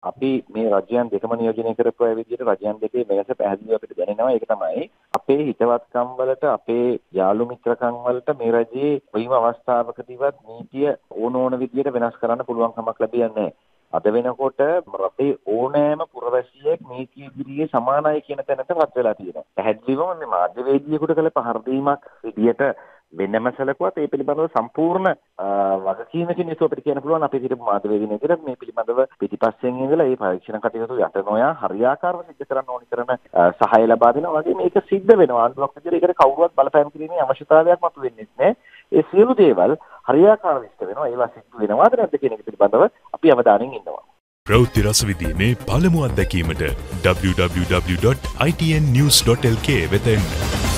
අපි මේ රජයන් දෙකම නියෝජනය කරපු අය විදිහට රජයන් දෙකේ වෙනස පැහැදිලිව අපිට දැනෙනවා. ඒක තමයි අපේ හිතවත්කම් වලට අපේ යාළු මිත්‍රකම් වලට මේ රජයේ කොයිම අවස්ථාවකදීවත් නීතිය ඕන විදිහට වෙනස් කරන්න පුළුවන් කමක් ලැබියන්නේ නැහැ. අද වෙනකොට රටේ ඕනෑම පුරවැසියෙක් නීතිය ඉදිරියේ සමානයි කියන තැනටපත් වෙලා තියෙනවා. පැහැදිලිවම මේ මාධ්‍යවේදියෙකුට කළ පහර දීමක් විදියට වෙනම සැලකුවත් ඒ පිළිබඳව සම්පූර්ණ වගකීමකින් යුතුව අපිට කියන්න පුළුවන් අපේ හිටපු මාධ්‍යවේදීන් විදිහට මේ පිළිබඳව පිටිපස්සෙන් ඉඳලා මේ පරීක්ෂණ කටයුතු යට නොයා හරියාකාරව සිද්ධ කරන්න ඕනි කරන සහාය ලබා දෙනවා වගේ මේක සිද්ධ වෙනවා. ආණ්ඩුවක් විදිහට ඒකට කවුරුවත් බලපෑම් කිරීමේ අවශ්‍යතාවයක් මතුවෙන්නේ නැහැ. ඒ සියලු දේවල් හරියාකාරව ඉෂ්ට වෙනවා. ඒවා සිද්ධ වෙනවාද නැද්ද කියන එක පිළිබඳව අපි අවධානයෙන් ඉන්නවා. ප්‍රවෘත්ති රසවිදීමේ පළමු අත්දැකීමට www.itnnews.lk වෙත එන්න.